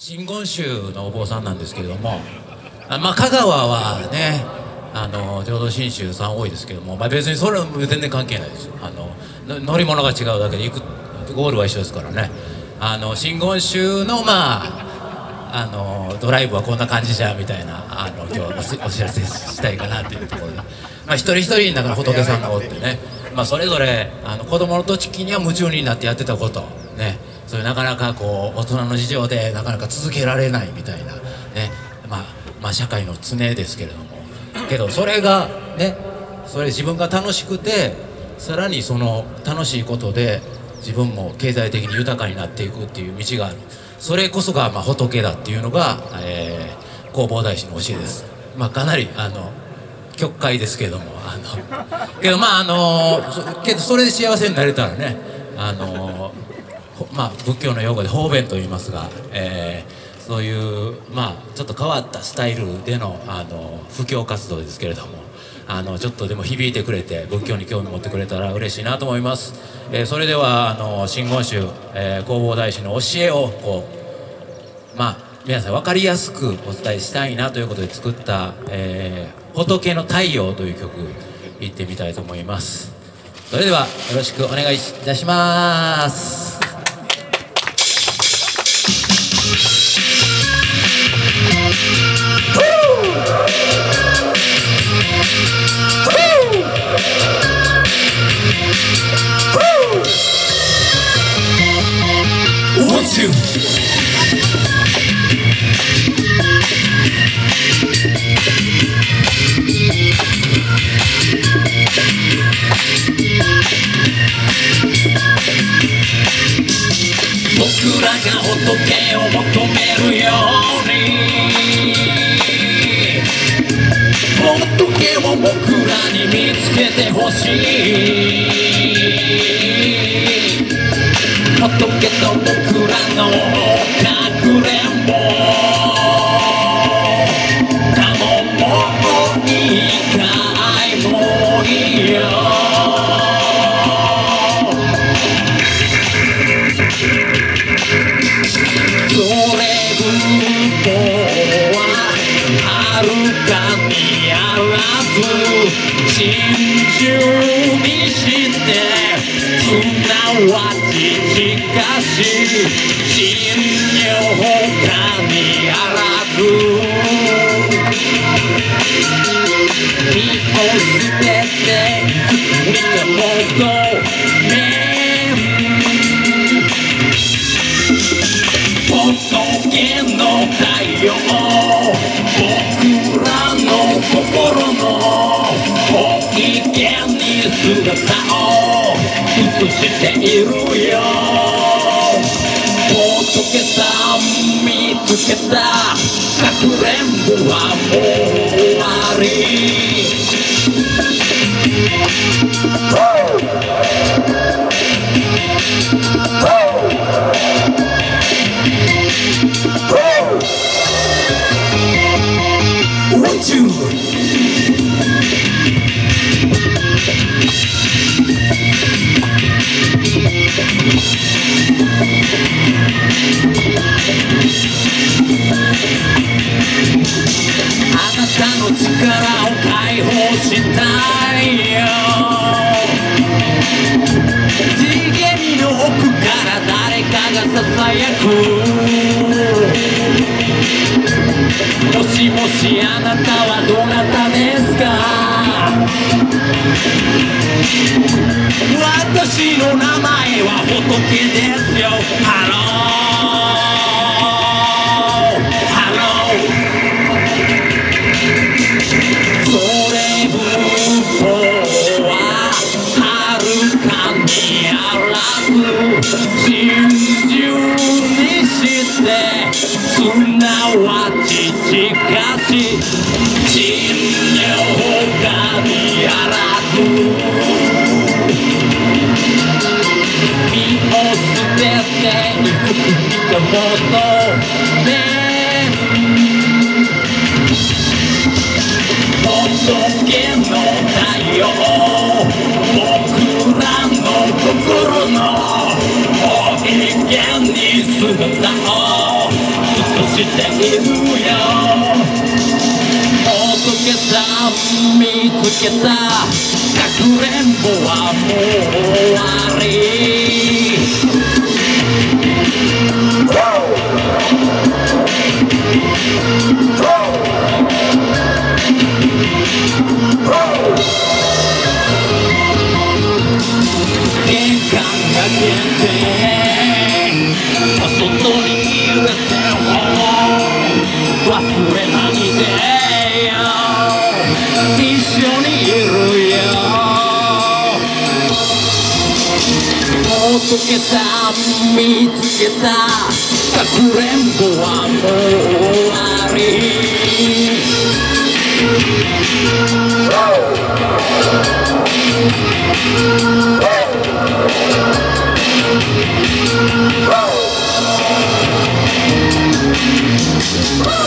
真言宗のお坊さんなんですけれども、香川はね浄土真宗さん多いですけども、別にそれは全然関係ないですよ。乗り物が違うだけでゴールは一緒ですからね。真言宗のドライブはこんな感じじゃみたいな今日お知らせしたいかなっていうところで、一人一人だから仏さんがおってね、それぞれ子供の時には夢中になってやってたことね、それなかなかこう大人の事情でなかなか続けられないみたいなね、社会の常ですけれども、けどそれがね、それ自分が楽しくて、さらにその楽しいことで自分も経済的に豊かになっていくっていう道がある。それこそが仏だっていうのが、弘法大師の教えです。かなり極快ですけども、けどけどそれで幸せになれたらね、仏教の用語で方便と言いますが、そういうちょっと変わったスタイルでの布教活動ですけれども、ちょっとでも響いてくれて仏教に興味持ってくれたら嬉しいなと思います。それでは真言宗、弘法大師の教えをこう皆さん分かりやすくお伝えしたいなということで作った「仏の太陽」という曲いってみたいと思います。それではよろしくお願いいたします。 僕らが仏を求めるように、仏を僕らに見つけてほしい。仏と僕らのかくれんぼ、かももういいかいもういいよ。それ仏法ははるかにあらず、真珠にしてすなわちしかし真如かにあらず、身を捨てて見てもとめ仏の太陽、僕らの心のご意見に姿を映しているよ。仏さん見つけた、かくれんぼはもう終わり。あなたの力を解放したいよ。次元の奥から誰かがささやく。もしもしあなたはどなたですか。私の名前は仏ですよ。ハローハロー。それ仏法ははるかにあらず、真珠にしてすなわちしかし真如かにあらず、身を捨てていく人もとね。仏の太陽、僕らの心のご意見に姿を映いるよ仏さん見つけたかくれんぼはもう終わり玄関が開けて外に入れて忘れないでよ一緒にいるよ仏さん見つけたかくれんぼはもう終わりWoo!